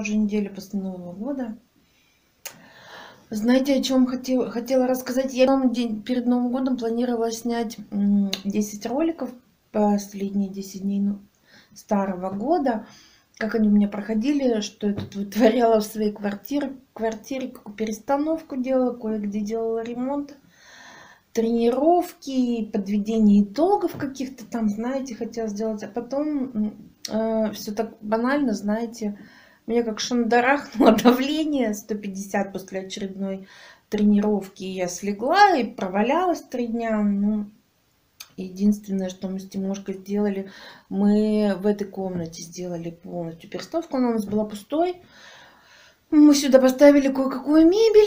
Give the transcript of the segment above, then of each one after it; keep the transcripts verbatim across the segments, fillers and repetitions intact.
уже неделя после Нового года. Знаете, о чем хотел, хотела рассказать? Я день перед Новым годом планировала снять десять роликов последние десять дней ну, старого года. Как они у меня проходили, что я тут вытворяла в своей квартире, квартире какую перестановку делала, кое-где делала ремонт, тренировки, подведение итогов каких-то там, знаете, хотела сделать. А потом э, все так банально, знаете, меня как шандарахнуло давление сто пятьдесят после очередной тренировки. Я слегла и провалялась три дня. Ну, единственное, что мы с Тимошкой сделали, мы в этой комнате сделали полностью перестановку. Она у нас была пустой. Мы сюда поставили кое-какую мебель.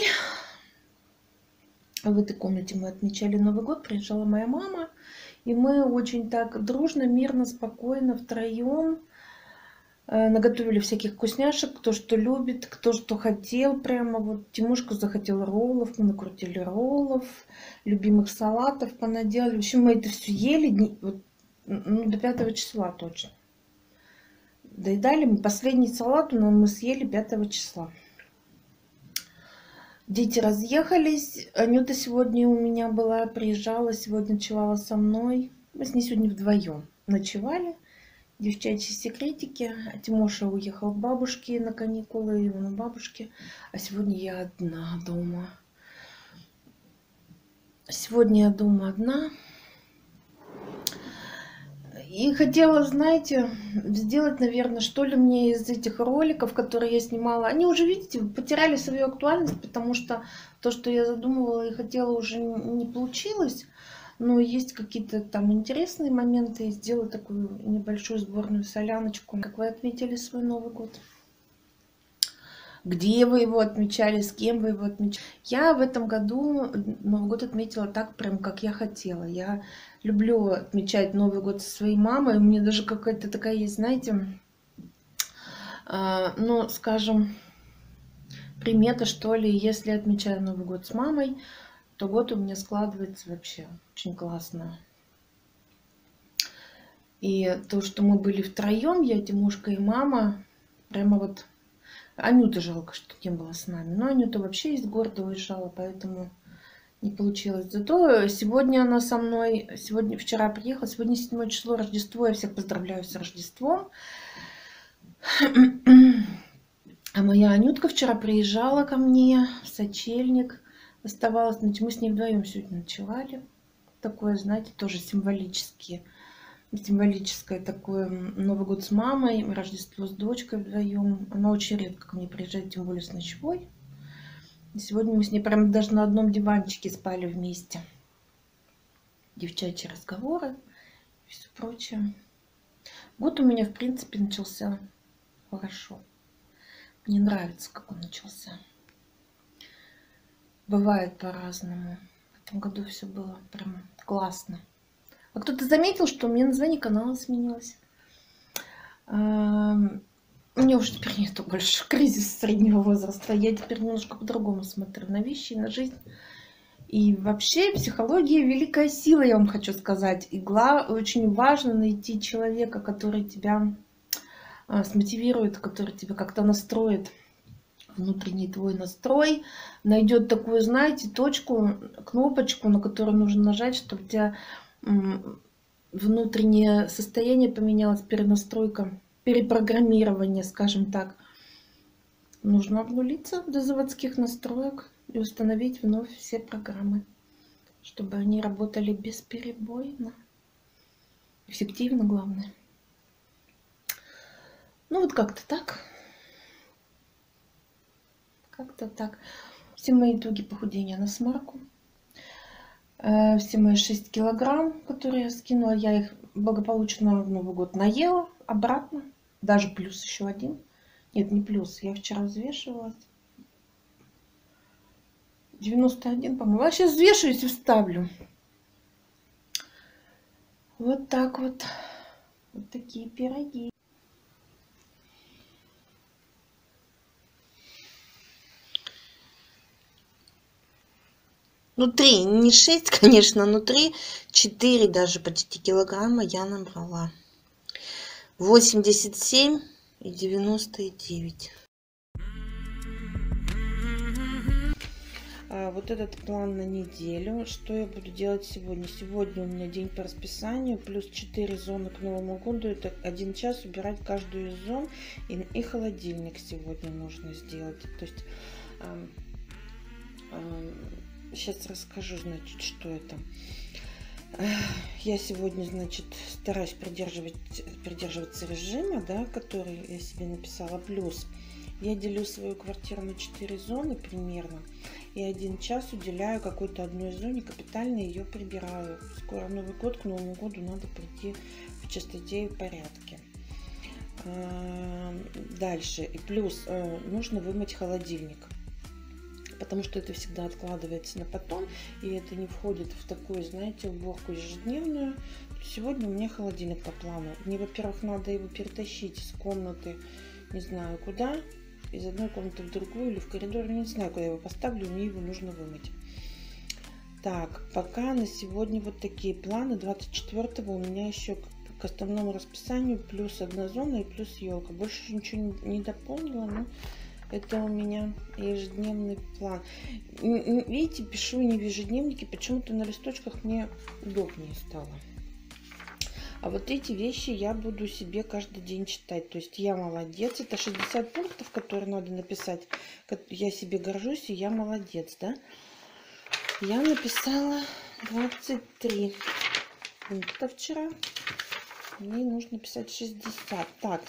В этой комнате мы отмечали Новый год. Приезжала моя мама. И мы очень так дружно, мирно, спокойно втроем наготовили всяких вкусняшек, кто что любит, кто что хотел. Прямо вот Тимошка захотел роллов, мы накрутили роллов, любимых салатов понаделали. В общем, мы это все ели вот, ну, до пятого числа точно. Доедали мы. Последний салат но мы съели пятого числа. Дети разъехались. Анюта сегодня у меня была, приезжала, сегодня ночевала со мной. Мы с ней сегодня вдвоем ночевали. Девчачьи секретики. Тимоша уехал к бабушке на каникулы, его на бабушке. А сегодня я одна дома. Сегодня я дома одна. И хотела, знаете, сделать, наверное, что ли мне из этих роликов, которые я снимала. Они уже, видите, потеряли свою актуальность, потому что то, что я задумывала и хотела, уже не получилось. Но есть какие-то там интересные моменты. И сделаю такую небольшую сборную соляночку. Как вы отметили свой Новый год? Где вы его отмечали? С кем вы его отмечали? Я в этом году Новый год отметила так, прям как я хотела. Я люблю отмечать Новый год со своей мамой. У меня даже какая-то такая есть, знаете, э, ну, скажем, примета, что ли. Если я отмечаю Новый год с мамой, то год у меня складывается вообще очень классно. И то, что мы были втроем, я, Тимошка и мама, прямо вот... Анюта жалко, что не было с нами. Но Анюта вообще из города уезжала, поэтому не получилось. Зато сегодня она со мной, сегодня, вчера приехала, сегодня седьмое число, Рождество. Я всех поздравляю с Рождеством. А моя Анютка вчера приезжала ко мне в сочельник. Оставалось, значит, мы с ней вдвоем сегодня ночевали. Такое, знаете, тоже символические. Символическое такое Новый год с мамой, Рождество с дочкой вдвоем. Она очень редко ко мне приезжает, тем более с ночевой. И сегодня мы с ней прям даже на одном диванчике спали вместе. Девчачьи разговоры и все прочее. Год у меня, в принципе, начался хорошо. Мне нравится, как он начался. Бывает по-разному. В этом году все было прям классно. А кто-то заметил, что у меня название канала сменилось? У меня уже теперь нету больше кризиса среднего возраста. Я теперь немножко по-другому смотрю на вещи, на жизнь. И вообще психология великая сила, я вам хочу сказать. И очень важно найти человека, который тебя смотивирует, который тебя как-то настроит. Внутренний твой настрой. Найдет такую, знаете, точку, кнопочку, на которую нужно нажать, чтобы у тебя внутреннее состояние поменялось, перенастройка, перепрограммирование, скажем так. Нужно обнулиться до заводских настроек и установить вновь все программы, чтобы они работали бесперебойно, эффективно, главное. Ну вот как-то так. Как-то так. Все мои итоги похудения на смарку. Все мои шесть килограмм, которые я скинула, я их благополучно в Новый год наела обратно. Даже плюс еще один. Нет, не плюс. Я вчера взвешивалась. девяносто один, по-моему. А сейчас взвешиваюсь и вставлю. Вот так вот. Вот такие пироги. Внутри не шесть, конечно, внутри четыре даже почти килограмма я набрала. восемьдесят семь и девяносто девять. вот этот план на неделю. Что я буду делать сегодня? Сегодня у меня день по расписанию, плюс четыре зоны к Новому году. Это один час убирать каждую из зон. И, и холодильник сегодня нужно сделать. То есть э, э, сейчас расскажу, значит, что это. Я сегодня, значит, стараюсь придерживать, придерживаться режима, да, который я себе написала. Плюс я делю свою квартиру на четыре зоны примерно. И один час уделяю какой-то одной зоне, капитально ее прибираю. Скоро Новый год, к Новому году надо прийти в чистоте и порядке. Дальше. И плюс нужно вымыть холодильник. Потому что это всегда откладывается на потом, и это не входит в такую, знаете, уборку ежедневную. Сегодня у меня холодильник по плану. Мне, во-первых, надо его перетащить из комнаты, не знаю куда, из одной комнаты в другую или в коридор, не знаю, куда я его поставлю, мне его нужно вымыть. Так, пока на сегодня вот такие планы. двадцать четвёртого у меня еще к основному расписанию плюс одна зона и плюс елка. Больше ничего не дополнила, но это у меня ежедневный план. Видите, пишу не в ежедневнике, почему-то на листочках мне удобнее стало. А вот эти вещи я буду себе каждый день читать. То есть я молодец. Это шестьдесят пунктов, которые надо написать. Я себе горжусь, и я молодец, да? Я написала двадцать три пункта вчера. Мне нужно писать шестьдесят. Так,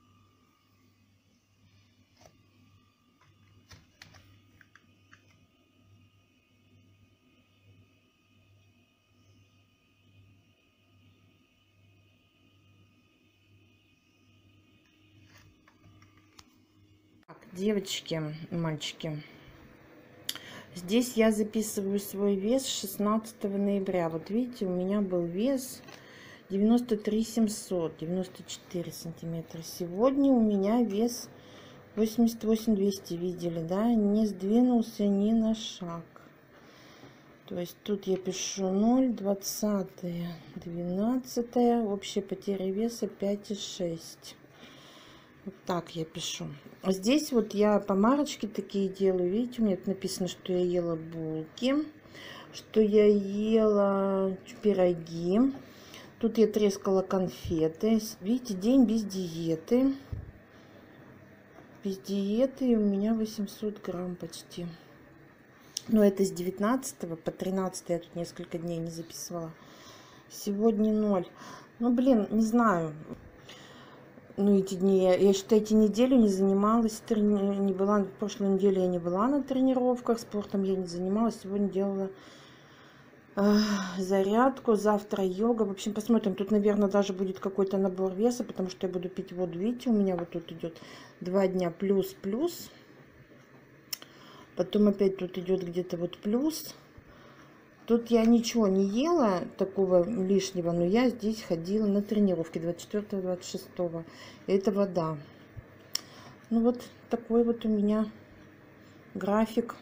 девочки, мальчики, здесь я записываю свой вес шестнадцатого ноября. Вот видите, у меня был вес девяносто три семьсот, девяносто четыре сантиметра. Сегодня у меня вес восемьдесят восемь двести, видели, да? Не сдвинулся ни на шаг. То есть тут я пишу ноль, двадцатое, двенадцатое, общая потеря веса пять и шесть. Вот так я пишу. А здесь вот я помарочки такие делаю. Видите, у меня тут написано, что я ела булки, что я ела пироги. Тут я трескала конфеты. Видите, день без диеты. Без диеты у меня восемьсот грамм почти. Но это с девятнадцатого по тринадцатое я тут несколько дней не записывала. Сегодня ноль. Ну, блин, не знаю. Ну, эти дни, я, я считаю, эти недели не занималась, трени... не была, в прошлой неделе я не была на тренировках, спортом я не занималась, сегодня делала э, зарядку, завтра йога. В общем, посмотрим, тут, наверное, даже будет какой-то набор веса, потому что я буду пить воду. Видите, у меня вот тут идет два дня плюс-плюс, потом опять тут идет где-то вот плюс. Тут я ничего не ела такого лишнего, но я здесь ходила на тренировки двадцать четвёртого двадцать шестого. Это вода. Ну вот такой вот у меня график.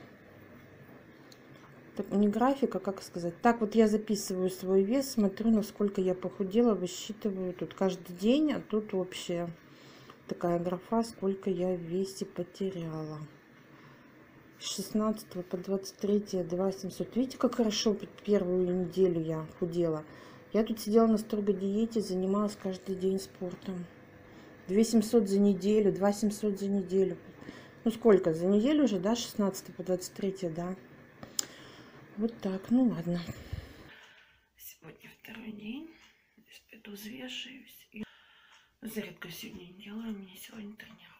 Так, не график, а как сказать. Так вот я записываю свой вес, смотрю, насколько я похудела, высчитываю тут каждый день, а тут общая такая графа, сколько я в весе потеряла. С шестнадцатого по двадцать третье два семьсот. Видите, как хорошо первую неделю я худела. Я тут сидела на строгой диете, занималась каждый день спортом. две семьсот за неделю, два семьсот за неделю. Ну сколько? За неделю уже, да, с шестнадцатого по двадцать третье, да. Вот так, ну ладно. Сегодня второй день. Сейчас пойду взвешиваюсь. Зарядку сегодня не делаю, у меня сегодня тренировка.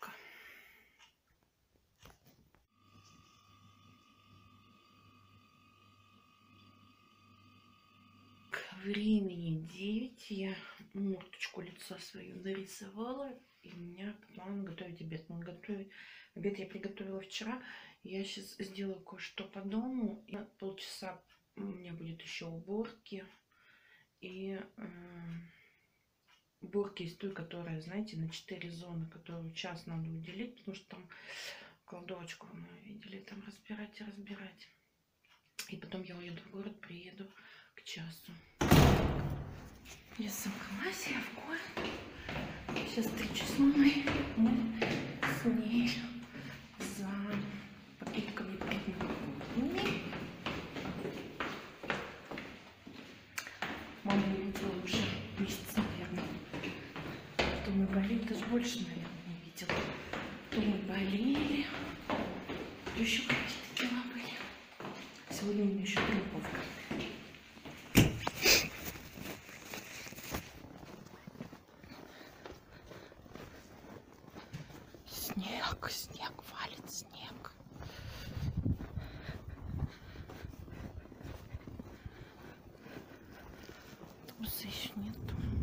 Времени девять. Я мордочку лица свою нарисовала. И у меня план готовить обед. Но готовить обед я приготовила вчера. Я сейчас сделаю кое-что по дому. И полчаса у меня будет еще уборки. И э, уборки из той, которая, знаете, на четыре зоны, которую час надо уделить. Потому что там кладовочку мы видели, там разбирать и разбирать. И потом я уеду в город, приеду к часу. Я собралась, я в город. Сейчас встречу с мамой. Мы с ней за покупками продуктов. Мама не видела уже месяц, наверное. То мы болели, даже больше, наверное, не видела. То мы болели, то еще какие-то дела были. Сегодня у меня еще тренировка. Снег, снег, валит снег. Автобуса еще нету.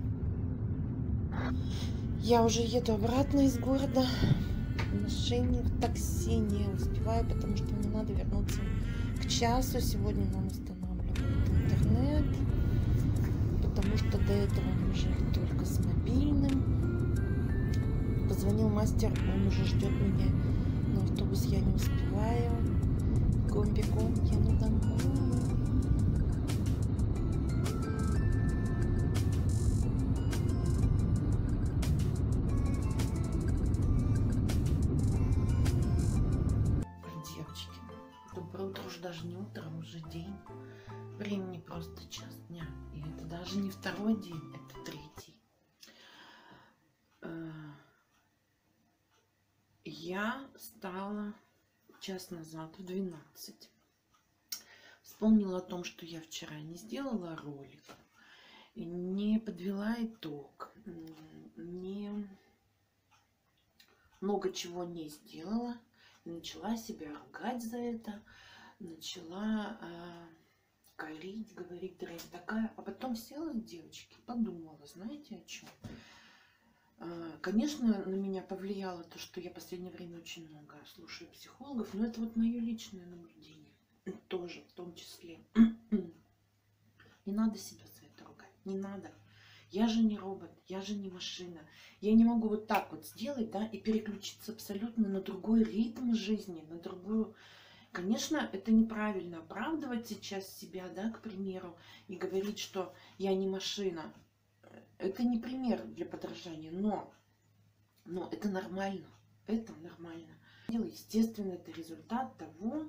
Я уже еду обратно из города. В машине, в такси не успеваю, потому что мне надо вернуться к часу. Сегодня нам устанавливают интернет, потому что до этого мы жили только с мобильным. Позвонил мастер, он уже ждет меня. На автобус я не успеваю. Бегом-бегом еду домой. Девочки, доброе утро, уже даже не утро, уже день. Времени просто час дня. И это даже не второй день, это третий. Я встала час назад в двенадцать. Вспомнила о том, что я вчера не сделала ролик, не подвела итог, не много чего не сделала. Начала себя ругать за это, начала э, корить, говорить, дрянь такая. А потом села, девочки, подумала, знаете о чем? Э, конечно, на меня повлияло то, что я в последнее время очень много слушаю психологов, но это вот мое личное наблюдение. Тоже, в том числе. Не надо себя за это ругать, не надо. Я же не робот, я же не машина. Я не могу вот так вот сделать, да, и переключиться абсолютно на другой ритм жизни, на другую. Конечно, это неправильно оправдывать сейчас себя, да, к примеру, и говорить, что я не машина. Это не пример для подражания, но, но это нормально, это нормально. Естественно, это результат того,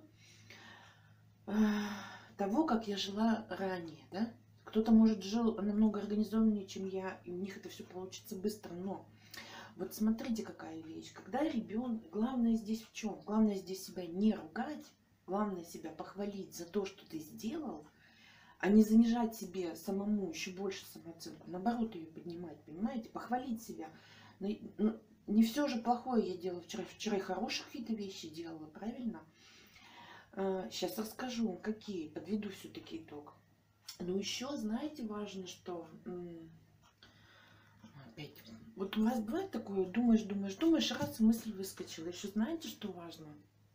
того, как я жила ранее, да. Кто-то, может, жил намного организованнее, чем я, и у них это все получится быстро. Но вот смотрите, какая вещь. Когда ребенок, главное здесь в чем? Главное здесь себя не ругать, главное себя похвалить за то, что ты сделал, а не занижать себе самому еще больше самооценку. Наоборот, ее поднимать, понимаете? Похвалить себя. Но, ну, не все же плохое я делала вчера. Вчера и хорошие какие-то вещи делала, правильно? Сейчас расскажу, какие. Подведу все-таки итог. Но еще, знаете, важно, что опять, вот у вас бывает такое, думаешь, думаешь, думаешь, раз мысль выскочила. Еще знаете, что важно?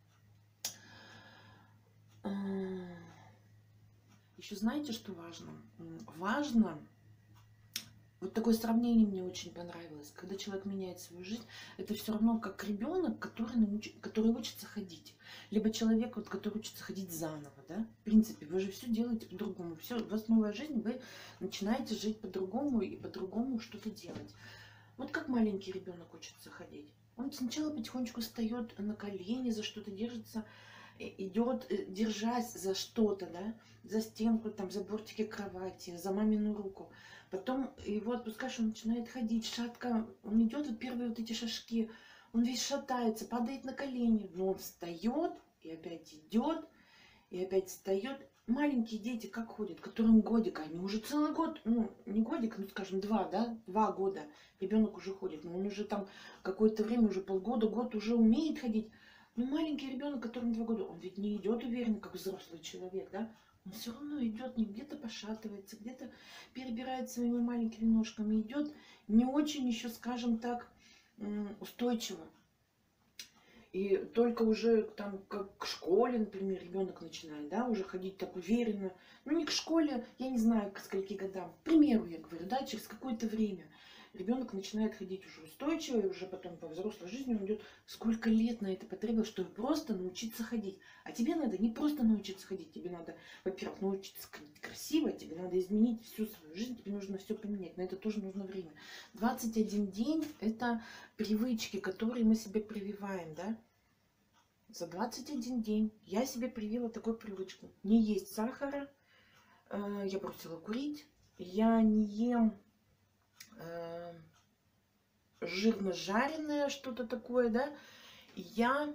Еще знаете, что важно? Важно, вот такое сравнение мне очень понравилось. Когда человек меняет свою жизнь, это все равно как ребенок, который, науч... который учится ходить. Либо человек, вот, который учится ходить заново. Да? В принципе, вы же все делаете по-другому. Все, у вас новая жизнь, вы начинаете жить по-другому и по-другому что-то делать. Вот как маленький ребенок учится ходить. Он сначала потихонечку встает на колени, за что-то держится, идет, держась за что-то, да, за стенку, там, за бортики кровати, за мамину руку. Потом его отпускаешь, он начинает ходить, шатко, он идет, вот первые вот эти шажки, он весь шатается, падает на колени, но он встает и опять идет, и опять встает. Маленькие дети как ходят, которым годик, они уже целый год, ну, не годик, ну, скажем, два, да, два года ребенок уже ходит, но он уже там какое-то время, уже полгода, год уже умеет ходить. Но маленький ребенок, которому два года, он ведь не идет уверенно, как взрослый человек, да? Он все равно идет, не где-то пошатывается, где-то перебирает своими маленькими ножками, идет не очень еще, скажем так, устойчиво. И только уже там как к школе, например, ребенок начинает, да, уже ходить так уверенно. Ну, не к школе, я не знаю, к скольки годам. К примеру, я говорю, да, через какое-то время ребенок начинает ходить уже устойчиво, и уже потом по взрослой жизни он идет. Сколько лет на это потребовалось, чтобы просто научиться ходить. А тебе надо не просто научиться ходить, тебе надо, во-первых, научиться ходить красиво, тебе надо изменить всю свою жизнь, тебе нужно все поменять. На это тоже нужно время. двадцать один день – это привычки, которые мы себе прививаем, да. За двадцать один день я себе привила такую привычку. Не есть сахара, я бросила курить, я не ем э, жирно-жареное, что-то такое, да. Я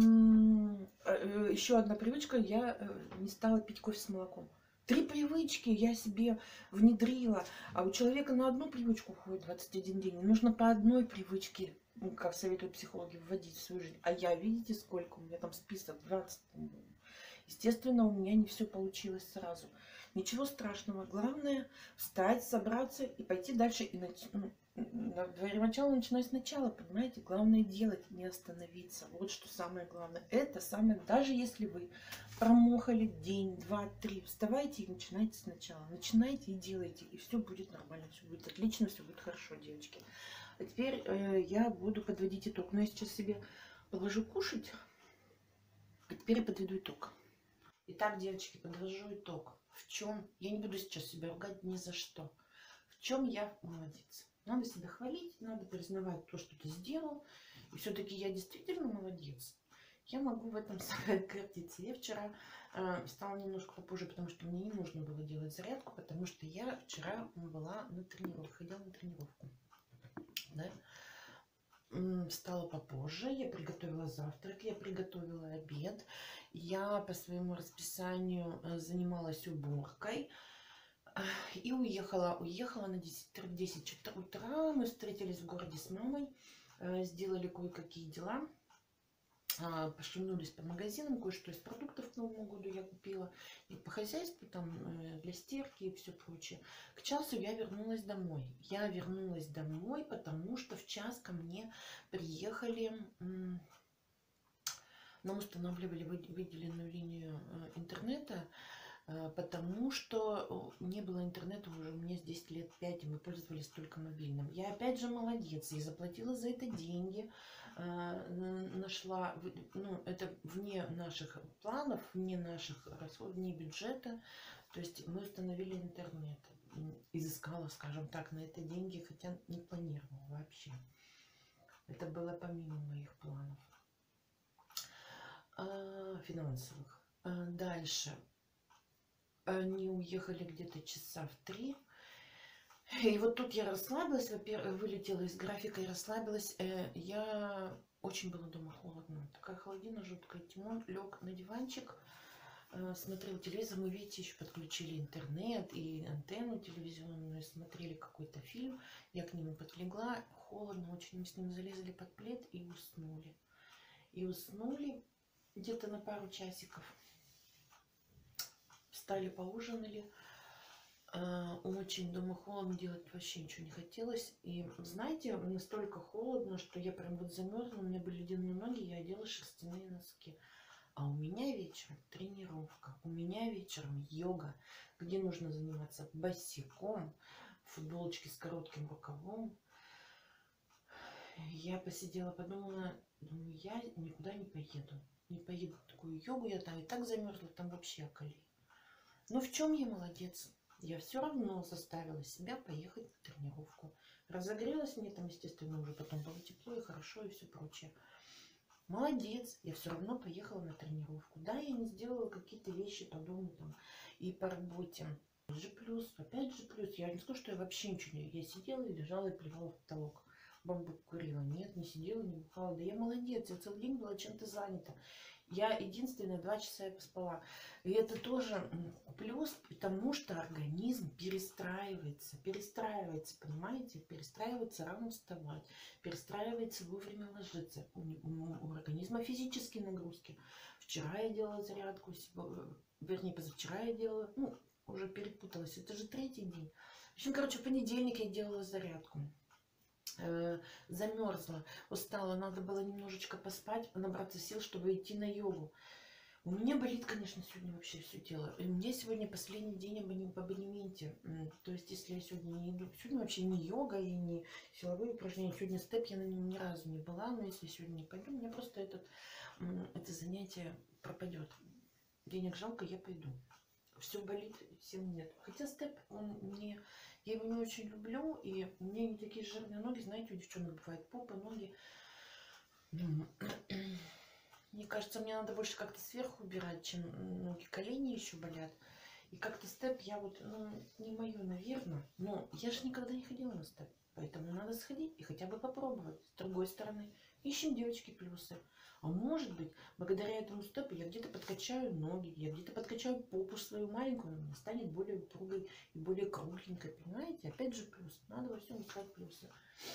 еще одна привычка, я не стала пить кофе с молоком. Три привычки я себе внедрила, а у человека на одну привычку уходит двадцать один день. Нужно по одной привычке, ну, как советуют психологи, вводить в свою жизнь. А я, видите, сколько? У меня там список двадцать. Естественно, у меня не все получилось сразу. Ничего страшного. Главное встать, собраться и пойти дальше. И нач... Для начала начинать сначала, понимаете? Главное делать, не остановиться. Вот что самое главное. Это самое... Даже если вы промохали день, два, три, вставайте и начинайте сначала. Начинайте и делайте. И все будет нормально, все будет отлично, все будет хорошо, девочки. А теперь э, я буду подводить итог. Но я сейчас себе положу кушать. А теперь я подведу итог. Итак, девочки, подвожу итог. В чем? Я не буду сейчас себя ругать ни за что. В чем я молодец? Надо себя хвалить, надо признавать то, что ты сделал. И все-таки я действительно молодец. Я могу в этом гордиться. Я вчера э, встала немножко попозже, потому что мне не нужно было делать зарядку, потому что я вчера была на тренировке, ходила на тренировку. Да? Встала попозже, я приготовила завтрак, я приготовила обед, я по своему расписанию занималась уборкой и уехала. Уехала на десять утра, мы встретились в городе с мамой, сделали кое-какие дела. Пошумнулись по магазинам, кое-что из продуктов к Новому году я купила. И по хозяйству, там, для стирки и все прочее. К часу я вернулась домой. Я вернулась домой, потому что в час ко мне приехали, нам устанавливали выделенную линию интернета, потому что не было интернета уже у меня здесь лет пять, и мы пользовались только мобильным. Я опять же молодец, и заплатила за это деньги, нашла, ну, это вне наших планов, вне наших расходов, вне бюджета, то есть мы установили интернет, изыскала, скажем так, на это деньги, хотя не планировала вообще. Это было помимо моих планов финансовых. Дальше. Они уехали где-то часа в три. И вот тут я расслабилась, во-первых, вылетела из графика и расслабилась. Я очень было дома холодно. Такая холодина жуткая. Тимон лег на диванчик, смотрел телевизор. Мы, видите, еще подключили интернет и антенну телевизионную, смотрели какой-то фильм. Я к нему подлегла. Холодно очень. Мы с ним залезли под плед и уснули. И уснули где-то на пару часиков. Встали, поужинали. Очень дома холодно, делать вообще ничего не хотелось. И знаете, настолько холодно, что я прям вот замерзла. У меня были ледяные ноги, я одела шерстяные носки. А у меня вечером тренировка. У меня вечером йога, где нужно заниматься босиком, в футболочке с коротким рукавом. Я посидела, подумала, думаю, я никуда не поеду. Не поеду в такую йогу, я там и так замерзла, там вообще околей. Но в чем я молодец? Я все равно заставила себя поехать на тренировку. Разогрелась мне там, естественно, уже потом было тепло и хорошо и все прочее. Молодец, я все равно поехала на тренировку. Да, я не сделала какие-то вещи по дому там и по работе. Же плюс, опять же плюс. Я не скажу, что я вообще ничего не... Я сидела и лежала и плевала в потолок. Бамбук курила. Нет, не сидела, не бухала. Да я молодец, я целый день была чем-то занята. Я единственное, два часа я поспала. И это тоже плюс, потому что организм перестраивается. Перестраивается, понимаете? Перестраивается рано вставать. Перестраивается вовремя ложиться. У, у, у организма физические нагрузки. Вчера я делала зарядку, вернее, позавчера я делала, ну, уже перепуталась. Это же третий день. В общем, короче, в понедельник я делала зарядку. Замерзла, устала, надо было немножечко поспать, набраться сил, чтобы идти на йогу. У меня болит, конечно, сегодня вообще все тело. И у меня сегодня последний день в абонементе. То есть, если я сегодня не иду, сегодня вообще не йога и не силовые упражнения, сегодня степ, я на нем ни разу не была, но если сегодня не пойду, у меня просто этот, это занятие пропадет. Денег жалко, я пойду. Все болит, сил нет. Хотя степ, он мне, я его не очень люблю, и у меня не такие жирные ноги, знаете, у девчонок бывает попа, ноги. Мне кажется, мне надо больше как-то сверху убирать, чем ноги, колени еще болят. И как-то степ я вот, ну, не мое, наверное. Но я же никогда не ходила на степ. Поэтому надо сходить и хотя бы попробовать. С другой стороны, ищем, девочки, плюсы. А может быть, благодаря этому степу я где-то подкачаю ноги, я где-то подкачаю попу свою маленькую, она станет более упругой и более кругленькой. Понимаете? Опять же плюс. Надо во всем искать плюсы.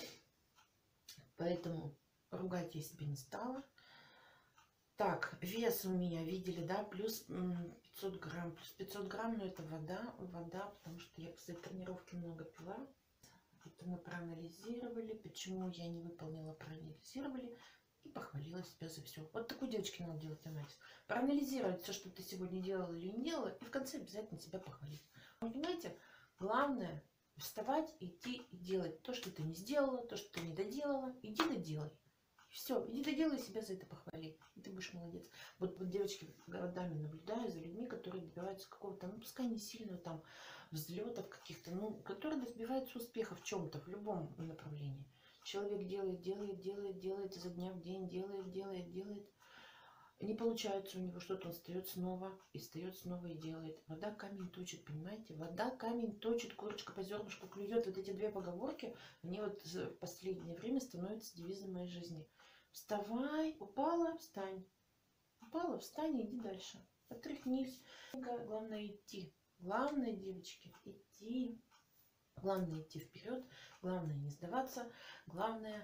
Поэтому ругать я себе не стала. Так, вес у меня, видели, да, плюс пятьсот грамм. Плюс пятьсот грамм, но это вода, вода, потому что я после тренировки много пила. Это мы проанализировали, почему я не выполнила, проанализировали и похвалила себя за все. Вот такой, девочки, надо делать анализ. Проанализировать все, что ты сегодня делала или не делала, и в конце обязательно себя похвалить. Вы понимаете, главное вставать, идти и делать то, что ты не сделала, то, что ты не доделала, иди доделай. Все, иди доделай, себя за это похвали. И ты будешь молодец. Вот, вот девочки, годами наблюдаю за людьми, которые добиваются какого-то, ну, пускай не сильного там взлетов каких-то, ну, которые добиваются успеха в чем-то, в любом направлении. Человек делает, делает, делает, делает изо дня в день, делает, делает, делает. Не получается у него что-то, он встает снова, и встает снова и делает. Вода камень точит, понимаете? Вода камень точит, курочка по зернышку клюет. Вот эти две поговорки, они вот в последнее время становятся девизом моей жизни. Вставай, упала, встань. Упала, встань и иди дальше. Отряхнись. Главное идти. Главное, девочки, идти. Главное идти вперед. Главное не сдаваться. Главное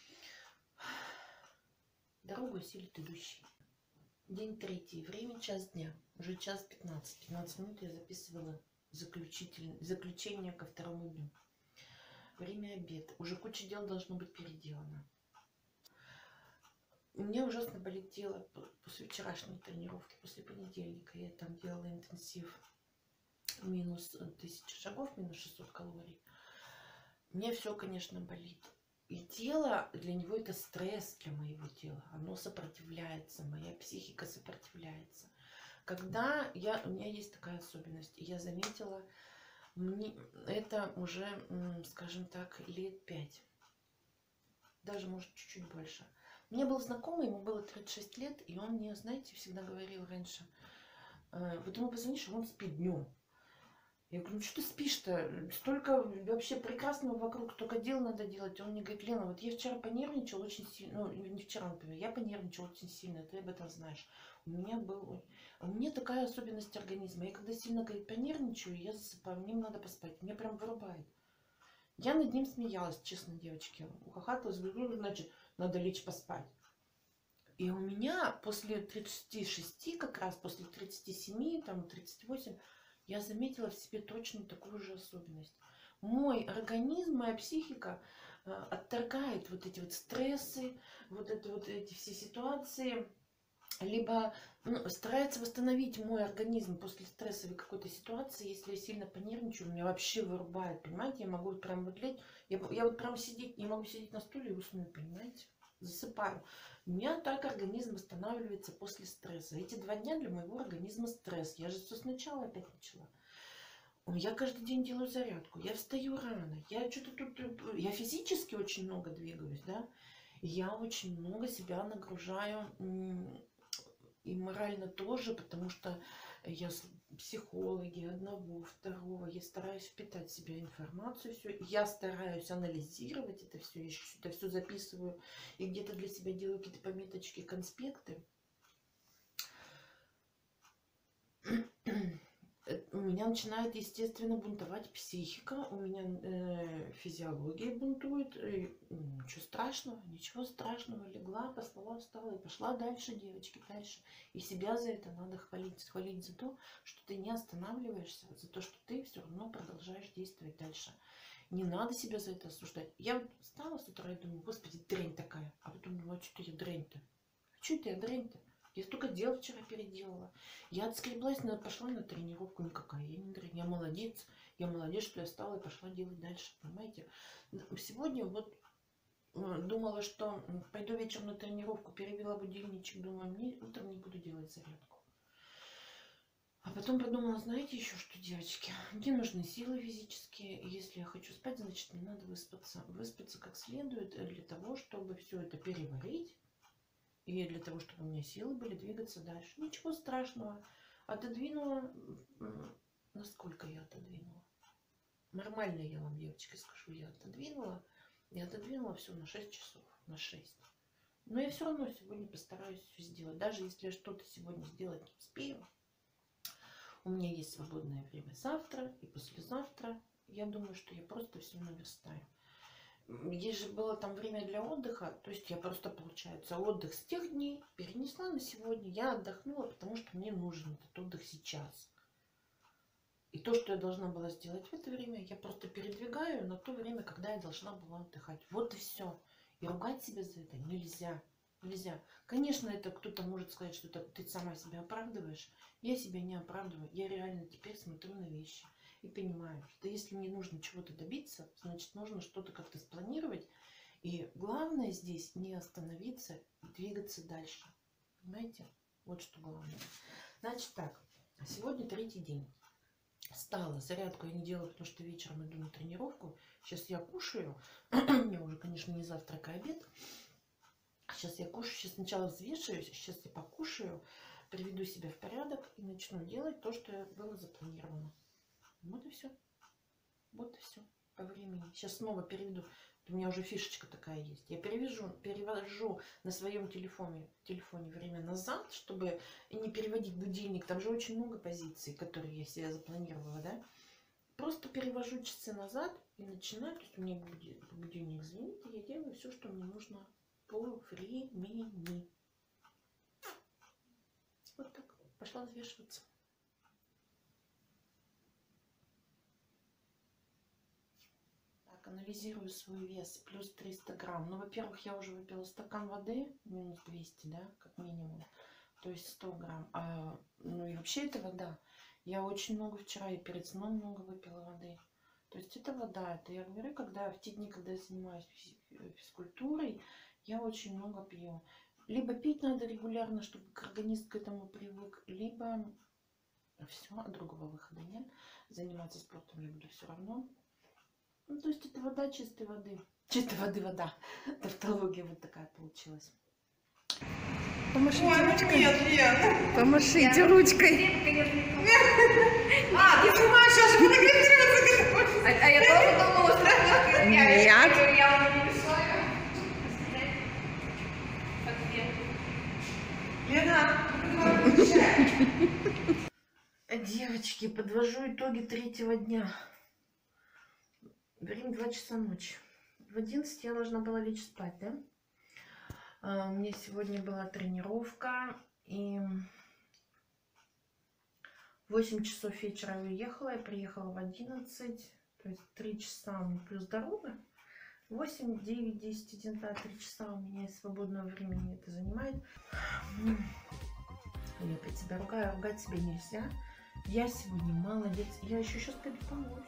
дорогу осилит идущий. День третий. Время час дня. Уже час пятнадцать. пятнадцать минут я записывала заключитель... заключение ко второму дню. Время обед. Уже куча дел должно быть переделано. У меня ужасно болит тело после вчерашней тренировки, после понедельника. Я там делала интенсив. Минус тысяча шагов, минус шестьсот калорий. Мне все, конечно, болит. И тело, для него это стресс для моего тела. Оно сопротивляется, моя психика сопротивляется. Когда я, у меня есть такая особенность, я заметила, мне, это уже, скажем так, лет пять. Даже, может, чуть-чуть больше. У меня был знакомый, ему было тридцать шесть лет, и он мне, знаете, всегда говорил раньше, вот ему позвонишь, а он спит днем. Я говорю, ну что ты спишь-то? Столько вообще прекрасного вокруг, только дел надо делать. Он мне говорит, Лена, вот я вчера понервничал очень сильно, ну не вчера, например, я понервничал очень сильно, ты об этом знаешь. У меня был, у меня такая особенность организма. Я когда сильно, говорит, понервничаю, я засыпаю, мне надо поспать, меня прям вырубает. Я над ним смеялась, честно, девочки. Ухахаталась, говорю, значит, надо лечь поспать. И у меня после тридцати шести, как раз после тридцати семи, там тридцати восьми, я заметила в себе точно такую же особенность. Мой организм, моя психика э, отторгает вот эти вот стрессы, вот, это, вот эти все ситуации, либо ну, старается восстановить мой организм после стрессовой какой-то ситуации. Если я сильно понервничаю, меня вообще вырубает, понимаете? Я могу прям вот лечь, я, я вот прям сидеть, не могу сидеть на стуле и уснуть, понимаете? Засыпаю. У меня так организм восстанавливается после стресса. Эти два дня для моего организма стресс. Я же все сначала опять начала. Я каждый день делаю зарядку. Я встаю рано. Я что-то тут... Я физически очень много двигаюсь, да? Я очень много себя нагружаю и морально тоже, потому что я психологи одного, второго, я стараюсь впитать в себя информацию, все, я стараюсь анализировать это все, я это все записываю и где-то для себя делаю какие-то пометочки, конспекты. У меня начинает, естественно, бунтовать психика, у меня э, физиология бунтует. И, ничего страшного, ничего страшного. Легла, поспала, встала и пошла дальше, девочки, дальше. И себя за это надо хвалить. Хвалить за то, что ты не останавливаешься, за то, что ты все равно продолжаешь действовать дальше. Не надо себя за это осуждать. Я вот встала с утра и думаю, господи, дрянь такая. А потом думаю, а что я дрянь-то? А что это я дрянь-то? Я столько дел вчера переделала. Я отскреблась, пошла на тренировку. Никакая я не дрянь. Я молодец. Я молодец, что я встала и пошла делать дальше. Понимаете? Сегодня вот думала, что пойду вечером на тренировку. Перевела будильничек. Думаю, мне утром не буду делать зарядку. А потом подумала, знаете еще что, девочки? Мне нужны силы физические. И если я хочу спать, значит, мне надо выспаться. Выспаться как следует для того, чтобы все это переварить. И для того, чтобы у меня силы были двигаться дальше. Ничего страшного. Отодвинула насколько я отодвинула? Нормально я вам, девочки, скажу, я отодвинула. Я отодвинула все на шесть часов, на шесть. Но я все равно сегодня постараюсь все сделать. Даже если я что-то сегодня сделать не успею, у меня есть свободное время завтра и послезавтра. Я думаю, что я просто все наверстаю. Есть же было там время для отдыха. То есть я просто, получается, отдых с тех дней перенесла на сегодня. Я отдохнула, потому что мне нужен этот отдых сейчас. И то, что я должна была сделать в это время, я просто передвигаю на то время, когда я должна была отдыхать. Вот и все. И ругать себя за это нельзя. Нельзя. Конечно, это кто-то может сказать, что это ты сама себя оправдываешь. Я себя не оправдываю. Я реально теперь смотрю на вещи и понимаю, что если мне нужно чего-то добиться, значит, нужно что-то как-то спланировать. И главное здесь не остановиться и двигаться дальше. Понимаете? Вот что главное. Значит так, сегодня третий день. Встала, зарядку я не делаю, потому что вечером иду на тренировку. Сейчас я кушаю. У меня уже, конечно, не завтрак, а обед. Сейчас я кушаю. Сейчас сначала взвешиваюсь. Сейчас я покушаю, приведу себя в порядок и начну делать то, что было запланировано. Вот и все. Вот и все. По времени. Сейчас снова переведу. У меня уже фишечка такая есть. Я перевяжу, перевожу на своем телефоне, телефоне время назад, чтобы не переводить будильник. Там же очень много позиций, которые я себе запланировала, да. Просто перевожу часы назад и начинаю. То есть у меня будильник звенит, и я делаю все, что мне нужно по времени. Вот так. Пошла взвешиваться. Анализирую свой вес, плюс триста грамм. Ну, во-первых, я уже выпила стакан воды, минус двести, да, как минимум. То есть сто грамм. А, ну и вообще это вода. Я очень много вчера и перед сном много выпила воды. То есть это вода. Это я говорю, когда в те дни, когда я занимаюсь физкультурой, я очень много пью. Либо пить надо регулярно, чтобы организм к этому привык, либо все, а другого выхода нет. Заниматься спортом я буду все равно. Ну, то есть это вода чистой воды. Чистой воды вода. Тавтология вот такая получилась. Помашите Ой, ручкой. Нет, Лен. Помашите я ручкой. А, ты снимаешь, сейчас фотографироваться. А, а я тоже думала, что я, Нет. я, я вам не мешаю. Лена, Девочки, подвожу итоги третьего дня. Время два часа ночи. В одиннадцать я должна была лечь спать, да? А, у меня сегодня была тренировка. И в восемь часов вечера я уехала. Я приехала в одиннадцать. То есть три часа плюс дорога. восемь, девять, десять, один, два, три часа у меня из свободного времени это занимает. Я опять себя ругаю. Ругать себя нельзя. Я сегодня молодец. Я еще сейчас пойду помоюсь.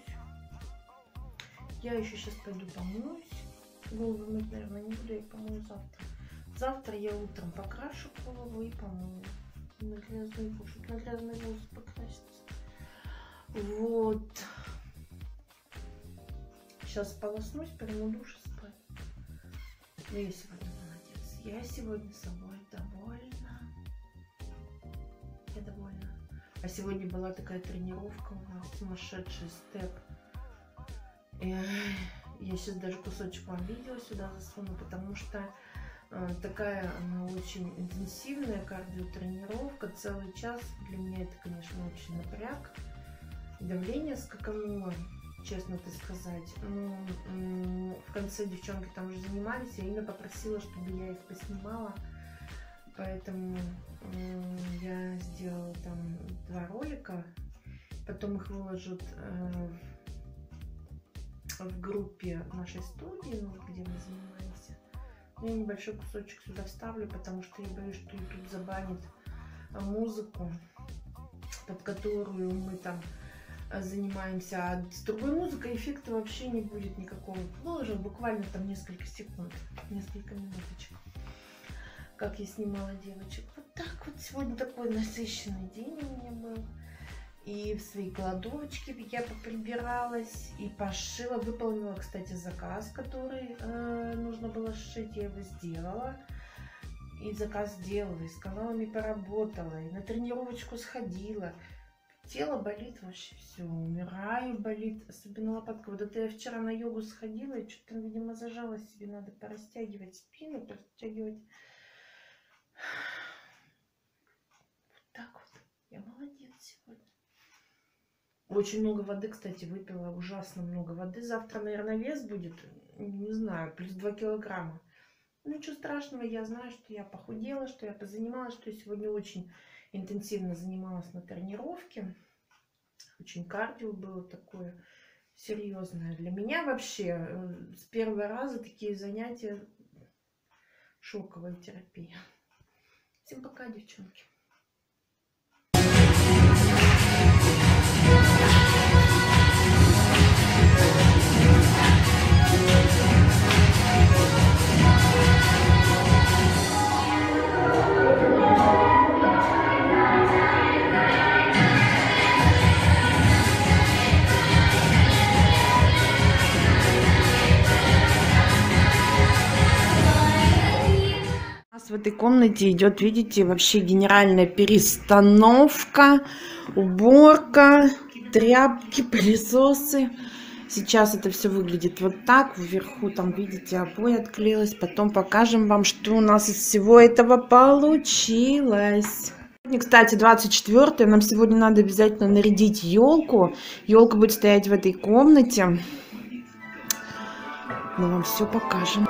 Я еще сейчас пойду помоюсь. Голову мыть, наверное, не буду, я помою завтра. Завтра я утром покрашу голову и помою. На грязный волос, чтобы на грязный волос покраситься. Вот. Сейчас полоснусь, приму душ и спать. Но я сегодня молодец. Я сегодня собой довольна. Я довольна. А сегодня была такая тренировка у нас, сумасшедший степ. Я сейчас даже кусочек вам видео сюда засуну, потому что э, такая она очень интенсивная кардиотренировка. Целый час для меня это, конечно, очень напряг. Давление скакануло, честно так сказать. Ну, в конце девчонки там уже занимались. Я Инна попросила, чтобы я их поснимала. Поэтому э, я сделала там два ролика. Потом их выложат э, в группе нашей студии, ну, где мы занимаемся. Я небольшой кусочек сюда вставлю, потому что я боюсь, что YouTube забанит музыку, под которую мы там занимаемся. А с другой музыкой эффекта вообще не будет никакого. Выложим буквально там несколько секунд, несколько минуточек, как я снимала девочек. Вот так вот сегодня такой насыщенный день у меня был. И в своей кладовочке я поприбиралась и пошила. Выполнила, кстати, заказ, который э, нужно было сшить. Я его сделала. И заказ сделала. И с каналами поработала. И на тренировочку сходила. Тело болит вообще все, умираю, болит, особенно лопатка. Вот это я вчера на йогу сходила, и что-то там, видимо, зажала себе, надо порастягивать спину, порастягивать. Вот так вот, я молодец сегодня. Очень много воды, кстати, выпила, ужасно много воды. Завтра, наверное, вес будет, не знаю, плюс два килограмма. Ну, ничего страшного, я знаю, что я похудела, что я позанималась, что я сегодня очень интенсивно занималась на тренировке. Очень кардио было такое серьезное. Для меня вообще с первого раза такие занятия шоковая терапия. Всем пока, девчонки. В этой комнате идет, видите, вообще генеральная перестановка, уборка, тряпки, пылесосы. Сейчас это все выглядит вот так. Вверху там, видите, обои отклеилась. Потом покажем вам, что у нас из всего этого получилось. Сегодня, кстати, двадцать четвёртое. Нам сегодня надо обязательно нарядить елку. Елка будет стоять в этой комнате. Мы вам все покажем.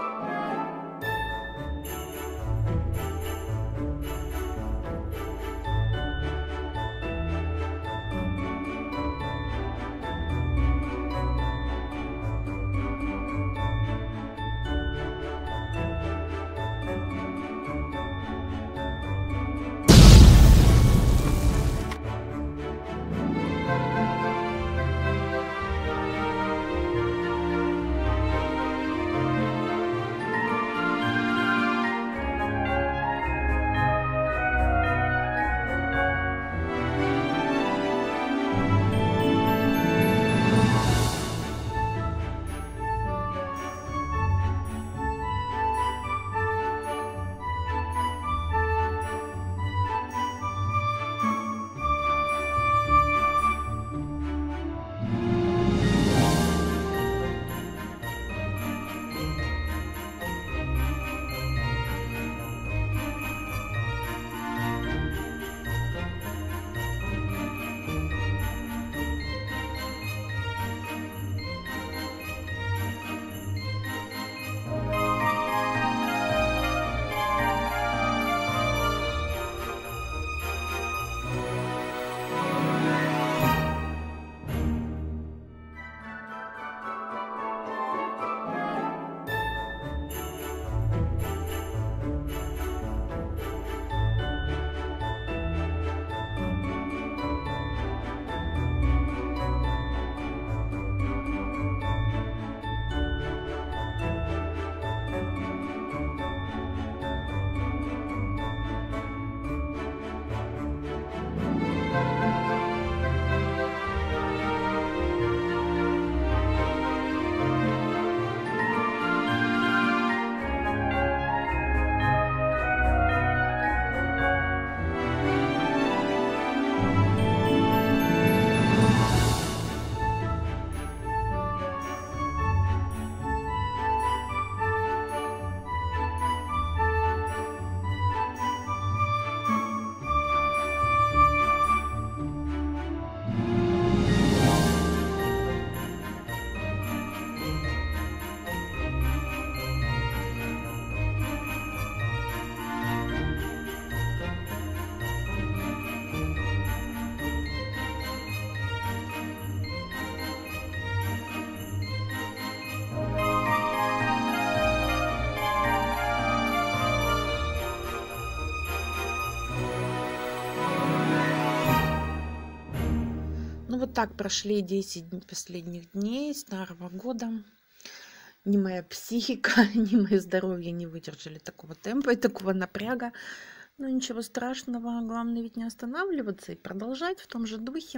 Ну вот так прошли десять последних дней старого года. Ни моя психика, ни мое здоровье не выдержали такого темпа и такого напряга. Но ничего страшного, главное ведь не останавливаться и продолжать в том же духе.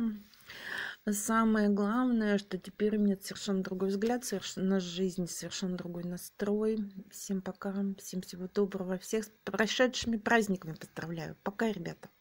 Самое главное, что теперь у меня совершенно другой взгляд на жизнь, совершенно другой настрой. Всем пока, всем всего доброго, всех с прошедшими праздниками поздравляю. Пока, ребята.